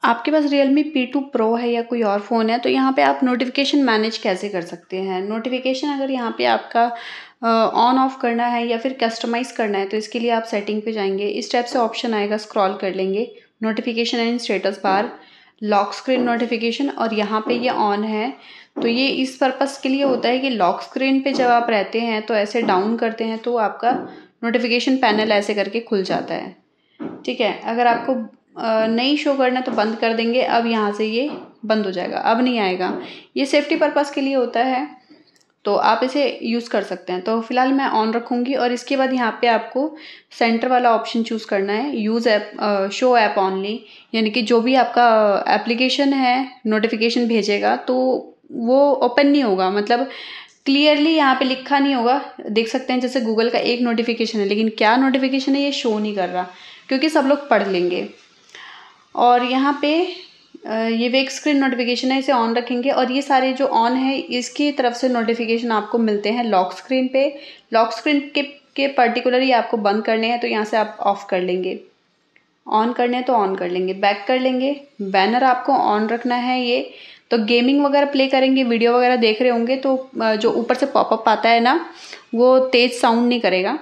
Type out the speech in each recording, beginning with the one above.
आपके पास Realme P2 Pro है या कोई और फ़ोन है तो यहाँ पे आप नोटिफिकेशन मैनेज कैसे कर सकते हैं। नोटिफिकेशन अगर यहाँ पे आपका ऑन ऑफ करना है या फिर कस्टमाइज़ करना है तो इसके लिए आप सेटिंग पे जाएंगे। इस टाइप से ऑप्शन आएगा, स्क्रॉल कर लेंगे, notification and status bar, lock screen notification, और यहाँ पे ये ऑन है। तो ये इस पर्पज़ के लिए होता है कि लॉक स्क्रीन पे जब आप रहते हैं तो ऐसे डाउन करते हैं तो आपका नोटिफिकेशन पैनल ऐसे करके खुल जाता है। ठीक है, अगर आपको नहीं शो करना तो बंद कर देंगे। अब यहाँ से ये बंद हो जाएगा, अब नहीं आएगा। ये सेफ्टी पर्पज़ के लिए होता है, तो आप इसे यूज़ कर सकते हैं। तो फिलहाल मैं ऑन रखूँगी और इसके बाद यहाँ पे आपको सेंटर वाला ऑप्शन चूज़ करना है, use app, show app only, यानी कि जो भी आपका एप्लीकेशन है नोटिफिकेशन भेजेगा तो वो ओपन नहीं होगा, मतलब क्लियरली यहाँ पे लिखा नहीं होगा। देख सकते हैं जैसे गूगल का एक नोटिफिकेशन है लेकिन क्या नोटिफिकेशन है ये शो नहीं कर रहा, क्योंकि सब लोग पढ़ लेंगे। और यहाँ पे ये वेक स्क्रीन नोटिफिकेशन है, इसे ऑन रखेंगे और ये सारे जो ऑन है इसकी तरफ से नोटिफिकेशन आपको मिलते हैं लॉक स्क्रीन पे। लॉक स्क्रीन के पर्टिकुलरली आपको बंद करने हैं तो यहाँ से आप ऑफ कर लेंगे, ऑन करने हैं तो ऑन कर लेंगे, बैक कर लेंगे। बैनर आपको ऑन रखना है। ये तो गेमिंग वगैरह प्ले करेंगे, वीडियो वगैरह देख रहे होंगे तो जो ऊपर से पॉपअप आता है ना वो तेज़ साउंड नहीं करेगा।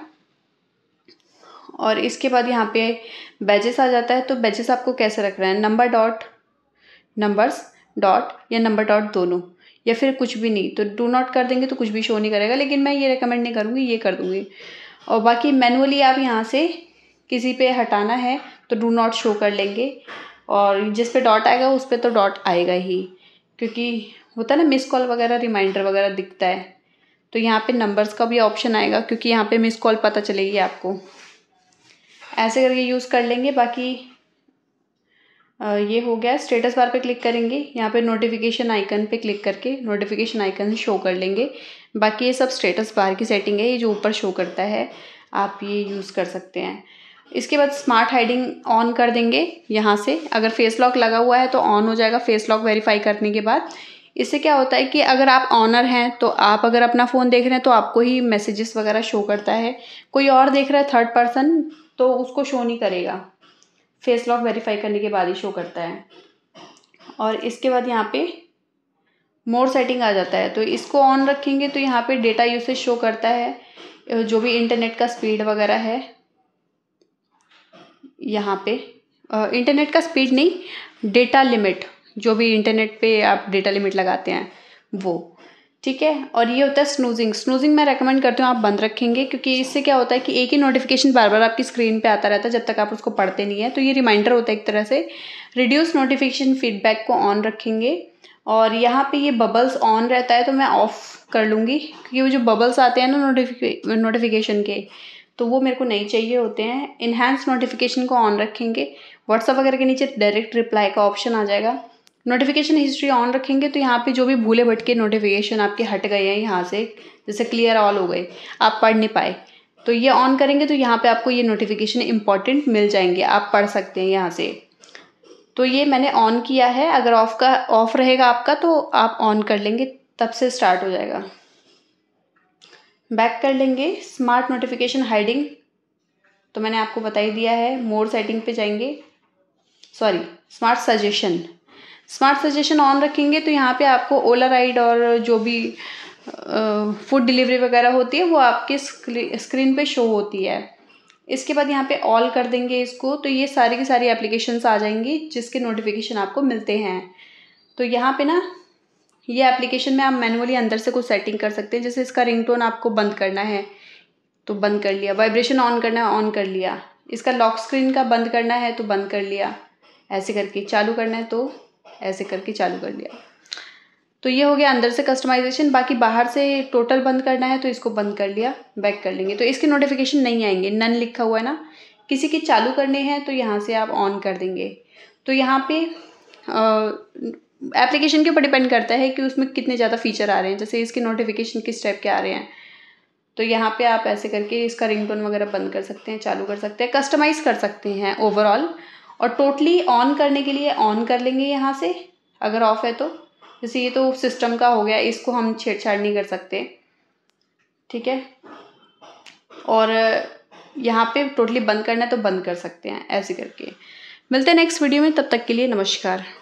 और इसके बाद यहाँ पे बैजेस आ जाता है। तो बैजेस आपको कैसे रखना है, नंबर डॉट, नंबर्स डॉट या नंबर डॉट दोनों, या फिर कुछ भी नहीं। तो डू नॉट कर देंगे तो कुछ भी शो नहीं करेगा, लेकिन मैं ये रेकमेंड नहीं करूँगी, ये कर दूँगी। और बाकी मैनुअली आप यहाँ से किसी पे हटाना है तो डू नॉट शो कर लेंगे, और जिस पे डॉट आएगा उस पर तो डॉट आएगा ही, क्योंकि होता है ना मिस कॉल वगैरह, रिमाइंडर वगैरह दिखता है। तो यहाँ पे नंबर्स का भी ऑप्शन आएगा, क्योंकि यहाँ पे मिस कॉल पता चलेगी आपको। ऐसे करके यूज़ कर लेंगे। बाकी ये हो गया। स्टेटस बार पे क्लिक करेंगे, यहाँ पे नोटिफिकेशन आइकन पे क्लिक करके नोटिफिकेशन आइकन शो कर लेंगे। बाकी ये सब स्टेटस बार की सेटिंग है, ये जो ऊपर शो करता है आप ये यूज़ कर सकते हैं। इसके बाद स्मार्ट हाइडिंग ऑन कर देंगे यहाँ से। अगर फेस लॉक लगा हुआ है तो ऑन हो जाएगा फेस लॉक वेरीफाई करने के बाद। इससे क्या होता है कि अगर आप ऑनर हैं तो आप अगर अपना फ़ोन देख रहे हैं तो आपको ही मैसेजेस वगैरह शो करता है, कोई और देख रहा है थर्ड पर्सन तो उसको शो नहीं करेगा, फेस लॉक वेरीफाई करने के बाद ही शो करता है। और इसके बाद यहाँ पे मोर सेटिंग आ जाता है, तो इसको ऑन रखेंगे तो यहाँ पे डेटा यूसेज शो करता है, जो भी इंटरनेट का स्पीड वगैरह है। यहाँ पे इंटरनेट का स्पीड नहीं, डेटा लिमिट, जो भी इंटरनेट पे आप डेटा लिमिट लगाते हैं वो, ठीक है। और ये होता है स्नूजिंग। स्नूजिंग मैं रेकमेंड करती हूँ आप बंद रखेंगे, क्योंकि इससे क्या होता है कि एक ही नोटिफिकेशन बार बार आपकी स्क्रीन पे आता रहता है जब तक आप उसको पढ़ते नहीं है। तो ये रिमाइंडर होता है एक तरह से। रिड्यूस नोटिफिकेशन फीडबैक को ऑन रखेंगे, और यहाँ पे ये बबल्स ऑन रहता है तो मैं ऑफ कर लूँगी, क्योंकि वो जो बबल्स आते हैं ना नोटिफिकेशन के, तो वो मेरे को नहीं चाहिए होते हैं। इन्हांस नोटिफिकेशन को ऑन रखेंगे। व्हाट्सअप वगैरह के नीचे डायरेक्ट रिप्लाई का ऑप्शन आ जाएगा। नोटिफिकेशन हिस्ट्री ऑन रखेंगे तो यहाँ पे जो भी भूले भटके नोटिफिकेशन आपके हट गए हैं यहाँ से, जैसे क्लियर ऑल हो गए, आप पढ़ नहीं पाए, तो ये ऑन करेंगे तो यहाँ पे आपको ये नोटिफिकेशन इंपॉर्टेंट मिल जाएंगे, आप पढ़ सकते हैं यहाँ से। तो ये मैंने ऑन किया है। अगर ऑफ रहेगा आपका तो आप ऑन कर लेंगे, तब से स्टार्ट हो जाएगा। बैक कर लेंगे। स्मार्ट नोटिफिकेशन हाइडिंग तो मैंने आपको बता ही दिया है। मोर सेटिंग पे जाएंगे, sorry smart suggestion, smart suggestion on रखेंगे तो यहाँ पे आपको ओला राइड और जो भी फूड डिलीवरी वगैरह होती है वो आपके स्क्रीन पे शो होती है। इसके बाद यहाँ पे ऑल कर देंगे इसको, तो ये सारी की सारी एप्लीकेशंस आ जाएंगी जिसके नोटिफिकेशन आपको मिलते हैं। तो यहाँ पे ना ये एप्लीकेशन में आप मैनुअली अंदर से कुछ सेटिंग कर सकते हैं, जैसे इसका रिंगटोन आपको बंद करना है तो बंद कर लिया, वाइब्रेशन ऑन करना है ऑन कर लिया, इसका लॉक स्क्रीन का बंद करना है तो बंद कर लिया, ऐसे करके चालू करना है तो ऐसे करके चालू कर लिया। तो ये हो गया अंदर से कस्टमाइजेशन। बाकी बाहर से टोटल बंद करना है तो इसको बंद कर लिया, बैक कर लेंगे तो इसके नोटिफिकेशन नहीं आएंगे, नन लिखा हुआ है ना। किसी की चालू करने हैं तो यहाँ से आप ऑन कर देंगे। तो यहाँ पे एप्लीकेशन के ऊपर डिपेंड करता है कि उसमें कितने ज़्यादा फीचर आ रहे हैं, जैसे इसके नोटिफिकेशन किस टाइप के आ रहे हैं। तो यहाँ पे आप ऐसे करके इसका रिंगटोन वगैरह बंद कर सकते हैं, चालू कर सकते हैं, कस्टमाइज़ कर सकते हैं ओवरऑल। और टोटली ऑन करने के लिए ऑन कर लेंगे यहाँ से, अगर ऑफ है तो। जैसे ये तो सिस्टम का हो गया, इसको हम छेड़छाड़ नहीं कर सकते, ठीक है। और यहाँ पे टोटली बंद करना है तो बंद कर सकते हैं ऐसे करके। मिलते हैं नेक्स्ट वीडियो में, तब तक के लिए नमस्कार।